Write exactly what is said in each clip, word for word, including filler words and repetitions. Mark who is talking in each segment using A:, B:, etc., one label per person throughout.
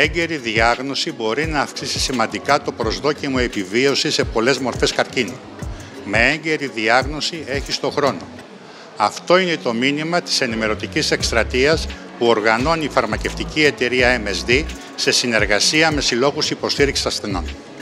A: έγκαιρη διάγνωση μπορεί να αυξήσει σημαντικά το προσδόκιμο επιβίωση σε πολλές μορφές καρκίνου. Με έγκαιρη διάγνωση έχεις το χρόνο. Αυτό είναι το μήνυμα της ενημερωτικής εκστρατείας που οργανώνει η φαρμακευτική εταιρεία εμ ες ντι σε συνεργασία με συλλόγους υποστήριξης ασθενών.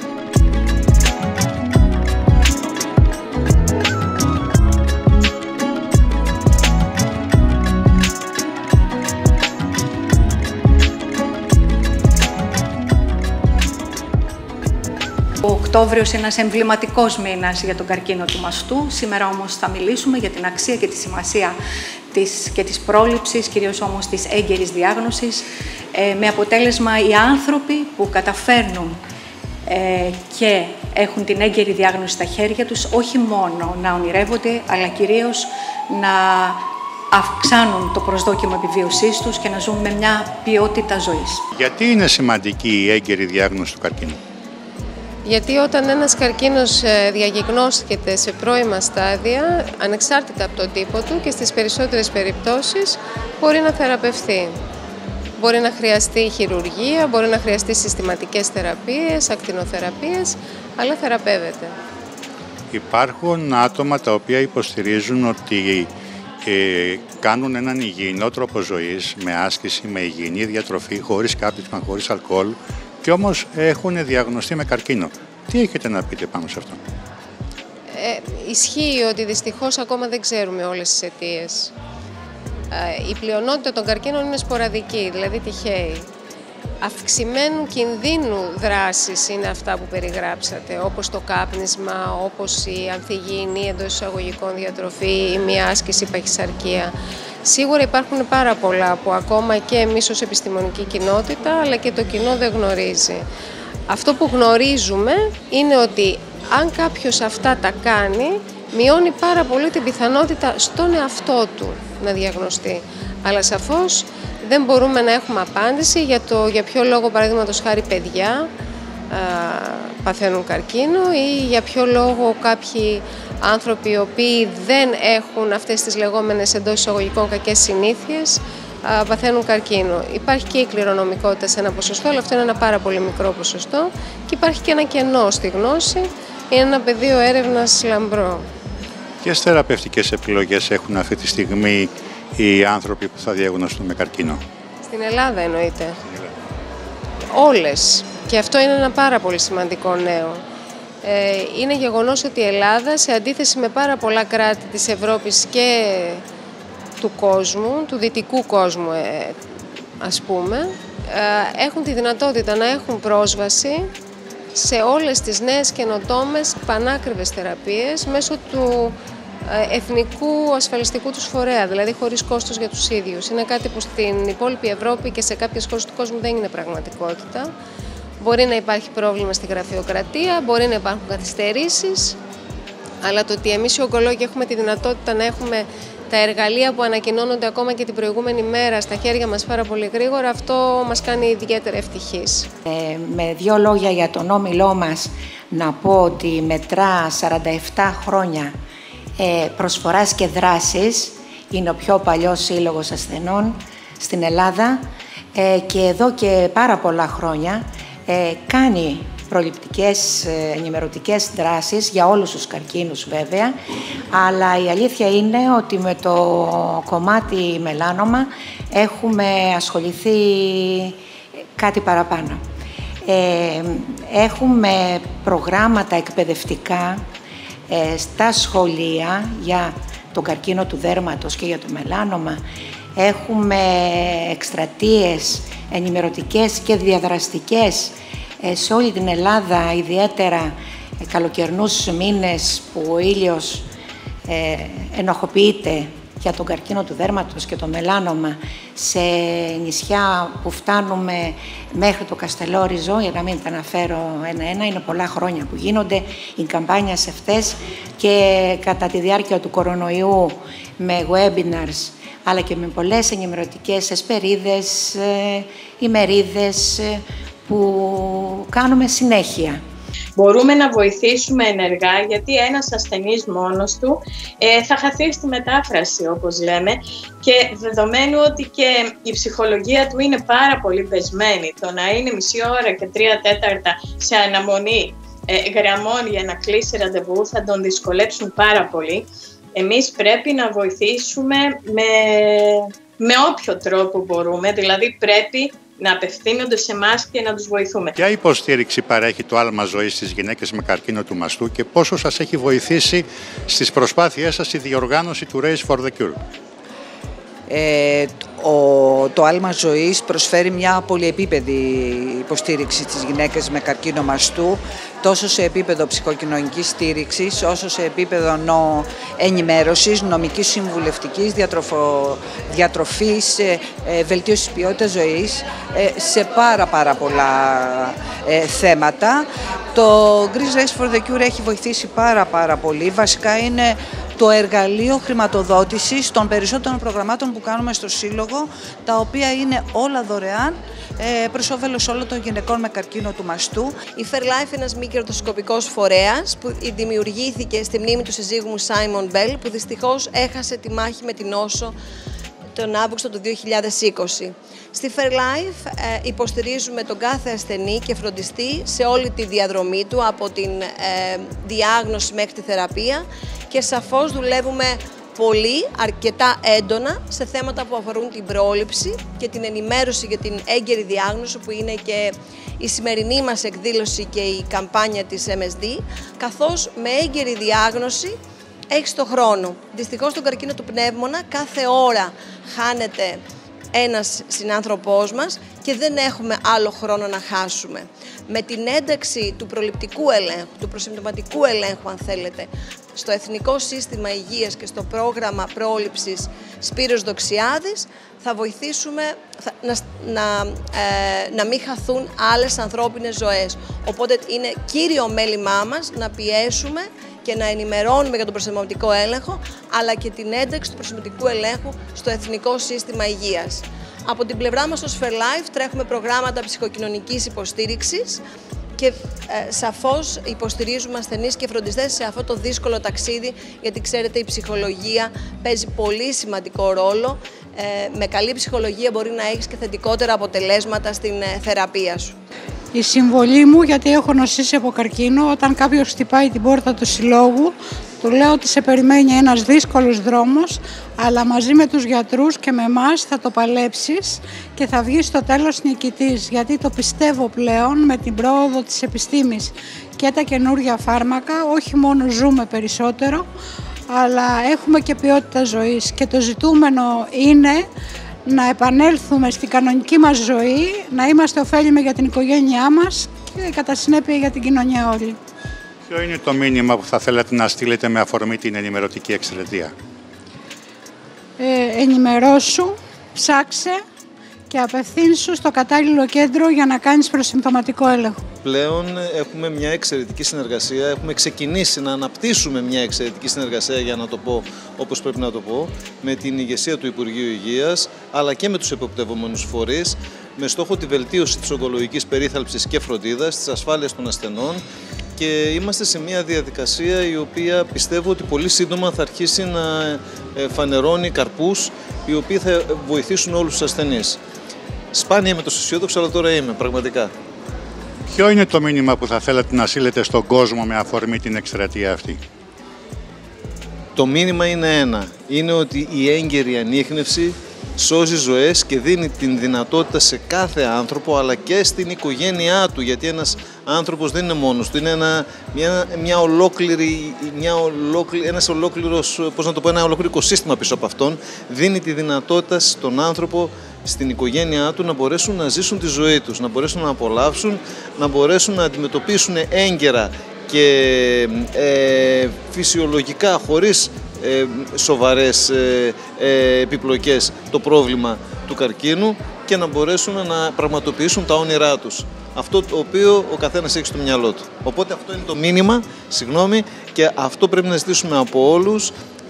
B: Ο Οκτώβριος είναι ένας εμβληματικός μήνας για τον καρκίνο του μαστού. Σήμερα όμως θα μιλήσουμε για την αξία και τη σημασία της, και της πρόληψης, κυρίως όμως της έγκαιρης διάγνωσης, ε, με αποτέλεσμα οι άνθρωποι που καταφέρνουν ε, και έχουν την έγκαιρη διάγνωση στα χέρια τους, όχι μόνο να ονειρεύονται, αλλά κυρίως να αυξάνουν το προσδόκιμο επιβίωσής τους και να ζουν με μια ποιότητα ζωής.
A: Γιατί είναι σημαντική η έγκαιρη διάγνωση του καρκίνου?
C: Γιατί όταν ένας καρκίνος διαγιγνώσκεται σε πρώιμα στάδια, ανεξάρτητα από τον τύπο του και στις περισσότερες περιπτώσεις, μπορεί να θεραπευθεί. Μπορεί να χρειαστεί χειρουργία, μπορεί να χρειαστεί συστηματικές θεραπείες, ακτινοθεραπείες, αλλά θεραπεύεται.
A: Υπάρχουν άτομα τα οποία υποστηρίζουν ότι ε, κάνουν έναν υγιεινό τρόπο ζωής, με άσκηση, με υγιεινή διατροφή, χωρίς κάπνισμα, χωρίς αλκοόλ, και όμως έχουν διαγνωστεί με καρκίνο. Τι έχετε να πείτε πάνω σε αυτό?
C: Ε, ισχύει ότι δυστυχώς ακόμα δεν ξέρουμε όλες τις αιτίες. Ε, η πλειονότητα των καρκίνων είναι σποραδική, δηλαδή τυχαίοι. Αυξημένου κινδύνου δράσεις είναι αυτά που περιγράψατε, όπως το κάπνισμα, όπως η ανθυγιεινή εντός εισαγωγικών διατροφή ή μια άσκηση παχυσαρκία. Σίγουρα υπάρχουν πάρα πολλά που ακόμα και εμείς ως επιστημονική κοινότητα, αλλά και το κοινό δεν γνωρίζει. Αυτό που γνωρίζουμε είναι ότι αν κάποιος αυτά τα κάνει, μειώνει πάρα πολύ την πιθανότητα στον εαυτό του να διαγνωστεί. Αλλά σαφώς δεν μπορούμε να έχουμε απάντηση για το για ποιο λόγο, παραδείγματος χάρη, παιδιά α, παθαίνουν καρκίνο ή για ποιο λόγο κάποιοι άνθρωποι οι οποίοι δεν έχουν αυτές τις λεγόμενες εντός εισαγωγικών κακές συνήθειες α, παθαίνουν καρκίνο. Υπάρχει και η κληρονομικότητα σε ένα ποσοστό, αλλά αυτό είναι ένα πάρα πολύ μικρό ποσοστό, και υπάρχει και ένα κενό στη γνώση, είναι ένα πεδίο έρευνας λαμπρό.
A: Ποιες θεραπευτικές επιλογές έχουν αυτή τη στιγμή οι άνθρωποι που θα διαγνωστούν με καρκίνο?
C: Στην Ελλάδα εννοείται. Όλες. Και αυτό είναι ένα πάρα πολύ σημαντικό νέο. Ε, είναι γεγονός ότι η Ελλάδα, σε αντίθεση με πάρα πολλά κράτη της Ευρώπης και του κόσμου, του δυτικού κόσμου ε, ας πούμε, ε, έχουν τη δυνατότητα να έχουν πρόσβαση σε όλες τις νέες καινοτόμες πανάκριβες θεραπείες μέσω του εθνικού ασφαλιστικού τους φορέα, δηλαδή χωρίς κόστος για τους ίδιους. Είναι κάτι που στην υπόλοιπη Ευρώπη και σε κάποιες χώρες του κόσμου δεν είναι πραγματικότητα. Μπορεί να υπάρχει πρόβλημα στη γραφειοκρατία, μπορεί να υπάρχουν καθυστερήσεις, αλλά το ότι εμείς οι ογκολόγοι έχουμε τη δυνατότητα να έχουμε τα εργαλεία που ανακοινώνονται ακόμα και την προηγούμενη μέρα στα χέρια μας πάρα πολύ γρήγορα, αυτό μας κάνει ιδιαίτερα ευτυχείς.
D: Ε, με δύο λόγια για τον όμιλό μας, να πω ότι μετρά σαράντα επτά χρόνια ε, προσφοράς και δράσης. Είναι ο πιο παλιός σύλλογος ασθενών στην Ελλάδα ε, και εδώ και πάρα πολλά χρόνια ε, κάνει προληπτικές, ενημερωτικές δράσεις για όλους τους καρκίνους βέβαια, αλλά η αλήθεια είναι ότι με το κομμάτι μελάνομα έχουμε ασχοληθεί κάτι παραπάνω. Ε, έχουμε προγράμματα εκπαιδευτικά ε, στα σχολεία για τον καρκίνο του δέρματος και για το μελάνομα. Έχουμε εκστρατείες ενημερωτικές και διαδραστικές σε όλη την Ελλάδα, ιδιαίτερα καλοκαιρινούς μήνες που ο ήλιος ε, ενοχοποιείται για τον καρκίνο του δέρματος και το μελάνομα, σε νησιά που φτάνουμε μέχρι το Καστελόριζο, για να μην τα αναφέρω ένα-ένα, είναι πολλά χρόνια που γίνονται οι καμπάνιες αυτές, και κατά τη διάρκεια του κορονοϊού με webinars, αλλά και με πολλές ενημερωτικές εσπερίδες, ημερίδες που κάνουμε συνέχεια.
E: Μπορούμε να βοηθήσουμε ενεργά, γιατί ένας ασθενής μόνος του ε, θα χαθεί στη μετάφραση, όπως λέμε, και δεδομένου ότι και η ψυχολογία του είναι πάρα πολύ πεσμένη, το να είναι μισή ώρα και τρία τέταρτα σε αναμονή ε, γραμμών για να κλείσει ραντεβού θα τον δυσκολέψουν πάρα πολύ. Εμείς πρέπει να βοηθήσουμε με, με όποιο τρόπο μπορούμε, δηλαδή πρέπει να απευθύνονται σε εμάς και να τους βοηθούμε.
A: Ποια υποστήριξη παρέχει το άλμα ζωής στις γυναίκες με καρκίνο του μαστού και πόσο σας έχει βοηθήσει στις προσπάθειές σας η διοργάνωση του Race for the Cure?
F: Ε, ο, το άλμα ζωής προσφέρει μια πολυεπίπεδη υποστήριξη στις γυναίκες με καρκίνο μαστού, τόσο σε επίπεδο ψυχοκοινωνικής στήριξης, όσο σε επίπεδο νο, ενημέρωσης, νομικής συμβουλευτικής, διατροφο, διατροφής, ε, ε, βελτίωσης ποιότητας ζωής, ε, σε πάρα πάρα πολλά ε, θέματα. Το Greece Race for the Cure έχει βοηθήσει πάρα πάρα πολύ. Βασικά είναι το εργαλείο χρηματοδότησης των περισσότερων προγραμμάτων που κάνουμε στο Σύλλογο, τα οποία είναι όλα δωρεάν προς όφελος όλων των γυναικών με καρκίνο του μαστού.
G: Η Fairlife είναι ένας μη κερδοσκοπικός φορέας που δημιουργήθηκε στη μνήμη του συζύγου μου Σάιμον Μπέλ, που δυστυχώς έχασε τη μάχη με την νόσο τον Αύγουστο του δύο χιλιάδες είκοσι. Στη Fairlife ε, υποστηρίζουμε τον κάθε ασθενή και φροντιστή σε όλη τη διαδρομή του, από την ε, διάγνωση μέχρι τη θεραπεία, και σαφώς δουλεύουμε πολύ, αρκετά έντονα σε θέματα που αφορούν την πρόληψη και την ενημέρωση για την έγκαιρη διάγνωση, που είναι και η σημερινή μας εκδήλωση και η καμπάνια της εμ ες ντι, καθώς με έγκαιρη διάγνωση έχεις το χρόνο. Δυστυχώς στον καρκίνο του πνεύμονα κάθε ώρα χάνεται ένας συνάνθρωπός μας και δεν έχουμε άλλο χρόνο να χάσουμε. Με την ένταξη του προληπτικού ελέγχου, του προσυμπτωματικού ελέγχου αν θέλετε, στο Εθνικό Σύστημα Υγείας και στο πρόγραμμα πρόληψης Σπύρος Δοξιάδης, θα βοηθήσουμε θα, να, να, ε, να μην χαθούν άλλες ανθρώπινες ζωές. Οπότε είναι κύριο μέλημά μας να πιέσουμε και να ενημερώνουμε για τον προσυμπτωματικό έλεγχο, αλλά και την ένταξη του προσυμπτωματικού ελέγχου στο Εθνικό Σύστημα Υγείας. Από την πλευρά μας ως Fairlife τρέχουμε προγράμματα ψυχοκοινωνικής υποστήριξης και ε, σαφώς υποστηρίζουμε ασθενείς και φροντιστές σε αυτό το δύσκολο ταξίδι, γιατί ξέρετε η ψυχολογία παίζει πολύ σημαντικό ρόλο. Ε, με καλή ψυχολογία μπορεί να έχεις και θετικότερα αποτελέσματα στην ε, θεραπεία σου.
H: Η συμβολή μου, γιατί έχω νοσήσει από καρκίνο, όταν κάποιος χτυπάει την πόρτα του συλλόγου, του λέω ότι σε περιμένει ένας δύσκολος δρόμος, αλλά μαζί με τους γιατρούς και με εμάς θα το παλέψεις και θα βγεις στο τέλος νικητής, γιατί το πιστεύω πλέον με την πρόοδο της επιστήμης και τα καινούργια φάρμακα, όχι μόνο ζούμε περισσότερο, αλλά έχουμε και ποιότητα ζωής, και το ζητούμενο είναι να επανέλθουμε στην κανονική μας ζωή, να είμαστε ωφέλιμοι για την οικογένειά μας και κατά συνέπεια για την κοινωνία όλη.
A: Ποιο είναι το μήνυμα που θα θέλατε να στείλετε με αφορμή την ενημερωτική εκστρατεία?
H: Ε, ενημερώσου, ψάξε και απευθύνσου στο κατάλληλο κέντρο για να κάνεις προσυμπτωματικό έλεγχο.
I: Πλέον έχουμε μια εξαιρετική συνεργασία, έχουμε ξεκινήσει να αναπτύσσουμε μια εξαιρετική συνεργασία, για να το πω όπως πρέπει να το πω, με την ηγεσία του Υπουργείου Υγείας, αλλά και με τους εποπτευόμενους φορείς, με στόχο τη βελτίωση της ογκολογικής περίθαλψης και φροντίδας, της ασφάλειας των ασθενών, και είμαστε σε μια διαδικασία η οποία πιστεύω ότι πολύ σύντομα θα αρχίσει να φανερώνει καρπούς, οι οποίοι θα βοηθήσουν όλους τους ασθενείς. Σπάνια είμαι τόσο αισιόδοξο, αλλά τώρα είμαι πραγματικά.
A: Ποιο είναι το μήνυμα που θα θέλατε να στείλετε στον κόσμο με αφορμή την εκστρατεία αυτή?
I: Το μήνυμα είναι ένα. Είναι ότι η έγκαιρη ανίχνευση σώζει ζωές και δίνει την δυνατότητα σε κάθε άνθρωπο, αλλά και στην οικογένειά του, γιατί ένας άνθρωπος δεν είναι μόνος του, είναι ένα, μια, μια ολόκληρη, μια ολόκληρη, ένας ολόκληρος, πώς να το πω, ένα ολόκληρο οικοσύστημα πίσω από αυτόν, δίνει τη δυνατότητα στον άνθρωπο, στην οικογένειά του, να μπορέσουν να ζήσουν τη ζωή τους, να μπορέσουν να απολαύσουν, να μπορέσουν να αντιμετωπίσουν έγκαιρα και ε, φυσιολογικά, χωρίς ε, σοβαρές ε, ε, επιπλοκές, το πρόβλημα του καρκίνου, και να μπορέσουν να πραγματοποιήσουν τα όνειρά τους. Αυτό το οποίο ο καθένας έχει στο μυαλό του. Οπότε αυτό είναι το μήνυμα, συγγνώμη, και αυτό πρέπει να ζητήσουμε από όλους.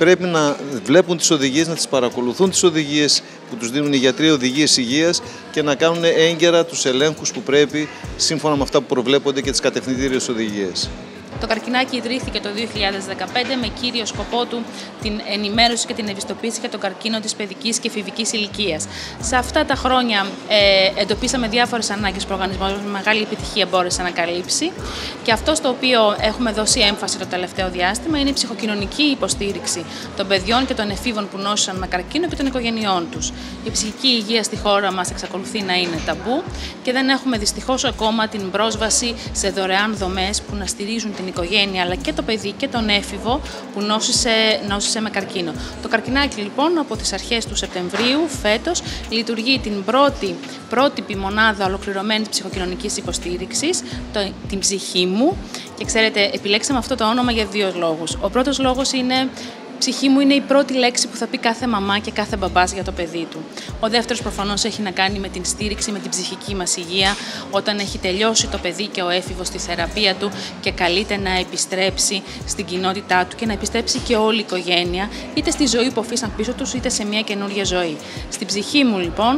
I: πρέπει να βλέπουν τις οδηγίες, να τις παρακολουθούν τις οδηγίες που τους δίνουν οι γιατροί, οδηγίες υγείας, και να κάνουν έγκαιρα τους ελέγχους που πρέπει σύμφωνα με αυτά που προβλέπονται και τις κατευθυντήριες οδηγίες.
J: Το καρκινάκι ιδρύθηκε το δύο χιλιάδες δεκαπέντε με κύριο σκοπό του την ενημέρωση και την ευαισθητοποίηση για τον καρκίνο της παιδικής και εφηβικής ηλικίας. Σε αυτά τα χρόνια ε, εντοπίσαμε διάφορες ανάγκες που ο οργανισμός με μεγάλη επιτυχία μπόρεσε να καλύψει, και αυτό στο οποίο έχουμε δώσει έμφαση το τελευταίο διάστημα είναι η ψυχοκοινωνική υποστήριξη των παιδιών και των εφήβων που νόσησαν με καρκίνο και των οικογενειών τους. Η ψυχική υγεία στη χώρα μας εξακολουθεί να είναι ταμπού και δεν έχουμε δυστυχώς ακόμα την πρόσβαση σε δωρεάν δομές που να στηρίζουν την οικογένεια αλλά και το παιδί και τον έφηβο που νόσησε, νόσησε με καρκίνο. Το καρκινάκι λοιπόν από τις αρχές του Σεπτεμβρίου φέτος λειτουργεί την πρώτη πρότυπη μονάδα ολοκληρωμένης ψυχοκοινωνικής υποστήριξης, το, την ψυχή μου, και ξέρετε επιλέξαμε αυτό το όνομα για δύο λόγους. Ο πρώτος λόγος είναι ψυχή μου είναι η πρώτη λέξη που θα πει κάθε μαμά και κάθε μπαμπάς για το παιδί του. Ο δεύτερος προφανώς έχει να κάνει με την στήριξη, με την ψυχική μας υγεία, όταν έχει τελειώσει το παιδί και ο έφηβος στη θεραπεία του και καλείται να επιστρέψει στην κοινότητά του και να επιστρέψει και όλη η οικογένεια, είτε στη ζωή που αφήσαν πίσω τους, είτε σε μια καινούργια ζωή. Στην ψυχή μου λοιπόν,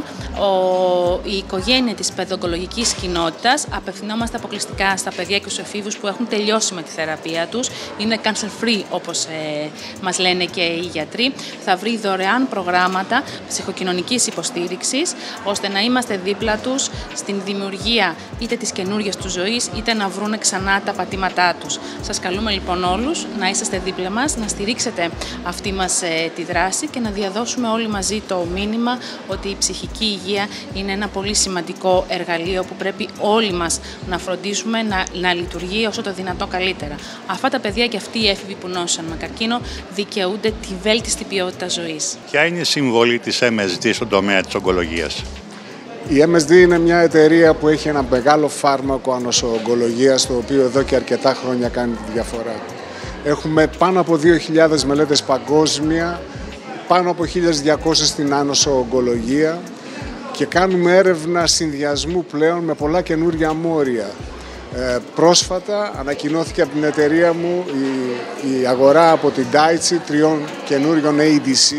J: ο, η οικογένεια της παιδοογκολογικής κοινότητας απευθυνόμαστε αποκλειστικά στα παιδιά και στους εφήβους που έχουν τελειώσει με τη θεραπεία τους, είναι cancer free όπως ε, μας λένε και οι γιατροί, θα βρει δωρεάν προγράμματα ψυχοκοινωνικής υποστήριξης, ώστε να είμαστε δίπλα τους στην δημιουργία είτε της καινούργιας του ζωής, είτε να βρουν ξανά τα πατήματά τους. Σας καλούμε λοιπόν όλους να είσαστε δίπλα μας, να στηρίξετε αυτή μας ε, τη δράση και να διαδώσουμε όλοι μαζί το μήνυμα ότι η ψυχική υγεία είναι ένα πολύ σημαντικό εργαλείο που πρέπει όλοι μας να φροντίσουμε να, να λειτουργεί όσο το δυνατό καλύτερα. Αυτά τα παιδιά και αυτοί οι έφηβοι που νόσησαν με καρκίνο δικαιούνται τη βέλτιστη ποιότητα ζωής.
A: Ποια είναι η συμβολή της εμ ες ντι στον τομέα της ογκολογίας?
K: Η εμ ες ντι είναι μια εταιρεία που έχει ένα μεγάλο φάρμακο ανοσοογκολογίας, το οποίο εδώ και αρκετά χρόνια κάνει τη διαφορά. Έχουμε πάνω από δύο χιλιάδες μελέτες παγκόσμια, πάνω από χίλια διακόσιες στην άνοσο-ογκολογία, και κάνουμε έρευνα συνδυασμού πλέον με πολλά καινούργια μόρια. Ε, πρόσφατα ανακοινώθηκε από την εταιρεία μου η, η αγορά από την Daiichi τριών καινούριων έι ντι σι,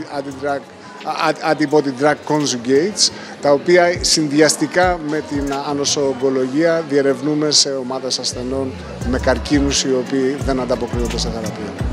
K: Antibody Drug Conjugates, τα οποία συνδυαστικά με την άνοσο-ογκολογία διερευνούμε σε ομάδες ασθενών με καρκίνους οι οποίοι δεν ανταποκρίνονται σε θεραπεία.